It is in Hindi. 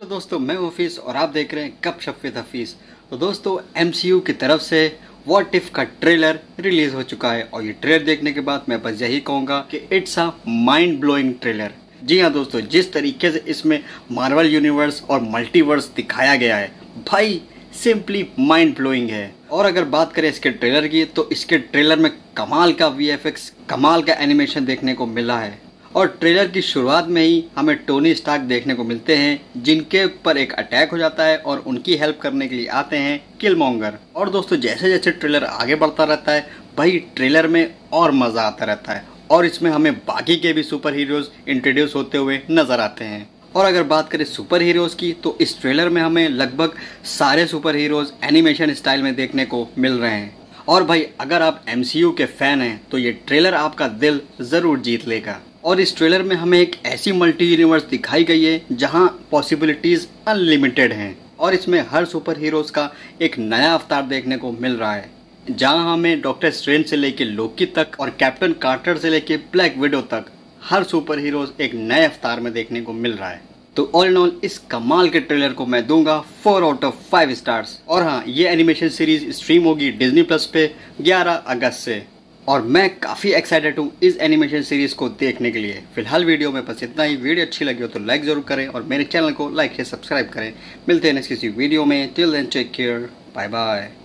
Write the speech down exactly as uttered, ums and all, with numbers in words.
तो दोस्तों मैं हफीज़ और आप देख रहे हैं गपशप विद हफीज़। तो दोस्तों एमसीयू की तरफ से व्हाट इफ का ट्रेलर रिलीज हो चुका है और ये ट्रेलर देखने के बाद मैं बस यही कहूँगा कि it's a mind blowing trailer. जी हाँ दोस्तों, जिस तरीके से इसमें मार्वल यूनिवर्स और मल्टीवर्स दिखाया गया है भाई सिंपली माइंड ब्लोइंग है। और अगर बात करें इसके ट्रेलर की तो इसके ट्रेलर में कमाल का वीएफएक्स, कमाल का एनिमेशन देखने को मिला है। और ट्रेलर की शुरुआत में ही हमें टोनी स्टार्क देखने को मिलते हैं जिनके ऊपर एक अटैक हो जाता है और उनकी हेल्प करने के लिए आते हैं किलमॉन्गर। और दोस्तों जैसे जैसे ट्रेलर आगे बढ़ता रहता है भाई ट्रेलर में और मज़ा आता रहता है और इसमें हमें बाकी के भी सुपर हीरोज इंट्रोड्यूस होते हुए नजर आते हैं। और अगर बात करें सुपर हीरोज़ की तो इस ट्रेलर में हमें लगभग सारे सुपर हीरोज़ एनिमेशन स्टाइल में देखने को मिल रहे हैं। और भाई अगर आप एमसीयू के फैन हैं तो ये ट्रेलर आपका दिल ज़रूर जीत लेगा। और इस ट्रेलर में हमें एक ऐसी मल्टी यूनिवर्स दिखाई गई है जहां पॉसिबिलिटीज़ अनलिमिटेड हैं और इसमें हर सुपर हीरोज़ का एक नया अवतार देखने को मिल रहा है, जहां हमें डॉक्टर स्ट्रेंज से लेकर लोकी तक और कैप्टन कार्टर से लेकर ब्लैक विडो तक हर सुपर हीरोज एक नए अवतार में देखने को मिल रहा है। तो ऑल इन ऑल इस कमाल के ट्रेलर को मैं दूंगा four out of five stars. और हाँ, ये एनिमेशन सीरीज स्ट्रीम होगी डिज्नी प्लस पे ग्यारह अगस्त से और मैं काफ़ी एक्साइटेड हूँ इस एनिमेशन सीरीज को देखने के लिए। फिलहाल वीडियो में बस इतना ही। वीडियो अच्छी लगी हो तो लाइक ज़रूर करें और मेरे चैनल को लाइक से सब्सक्राइब करें। मिलते हैं नेक्स्ट किसी वीडियो में। Till then take care, bye bye.